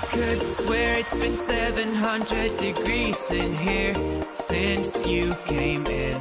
could swear it's been 700 degrees in here since you came in.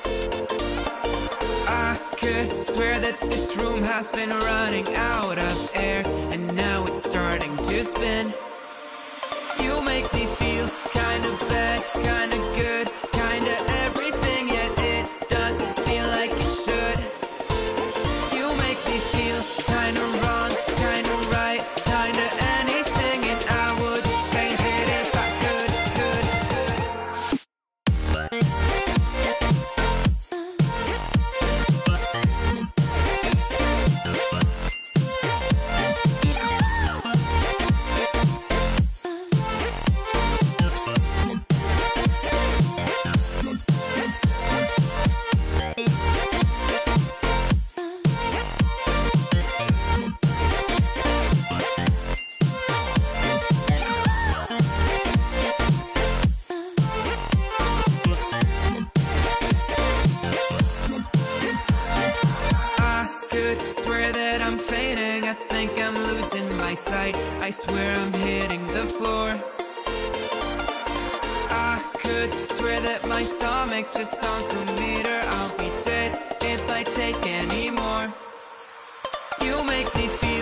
I could swear that this room has been running out of air, and now it's starting to spin. You make me feel kinda bad, kinda good, kinda everything, yet it doesn't feel like it should. You make me feel kinda wrong, kinda right, kinda anything, and I would change it if I could. Swear that I'm fainting, I think I'm losing my sight, I swear I'm hitting the floor. I could swear that my stomach just sunk a meter, I'll be dead if I take any more. You make me feel